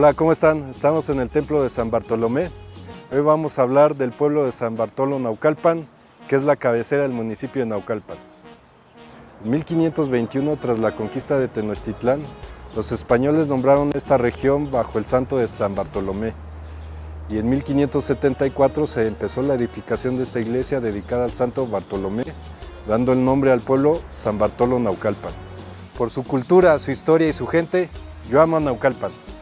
Hola, ¿cómo están? Estamos en el templo de San Bartolomé. Hoy vamos a hablar del pueblo de San Bartolo Naucalpan, que es la cabecera del municipio de Naucalpan. En 1521, tras la conquista de Tenochtitlán, los españoles nombraron esta región bajo el santo de San Bartolomé. Y en 1574 se empezó la edificación de esta iglesia dedicada al santo Bartolomé, dando el nombre al pueblo San Bartolo Naucalpan. Por su cultura, su historia y su gente, yo amo a Naucalpan.